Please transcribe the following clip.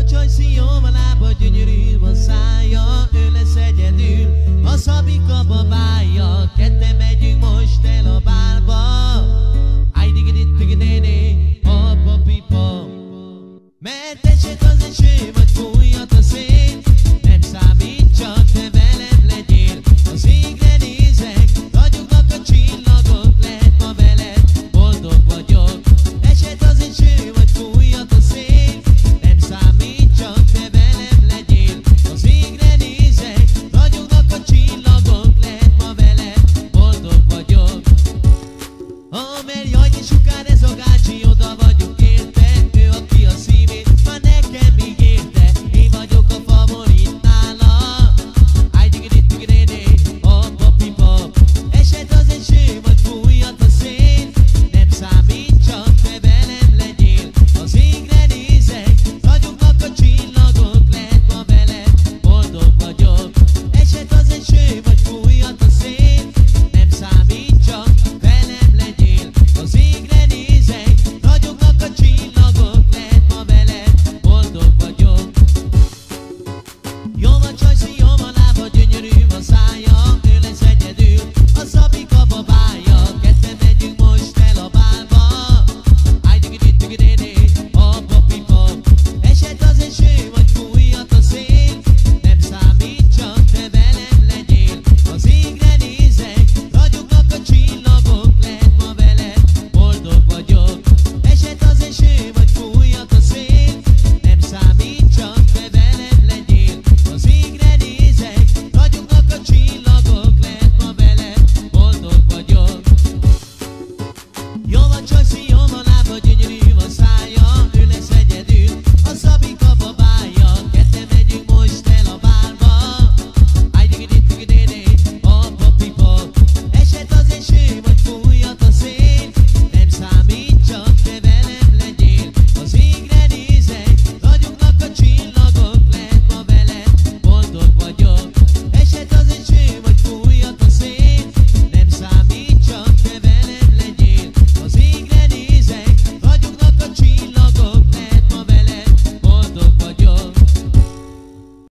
szíjom a lába, gyönyörű a szája, ő lesz egyedül, a Szabika babája. Ketten megyünk most el a bálba, ájdigidit-tigidéné, apa-pipa. Mert esett az eső, vagy fújhat a szél, nem számít, csak te velem legyél. Az égre néz,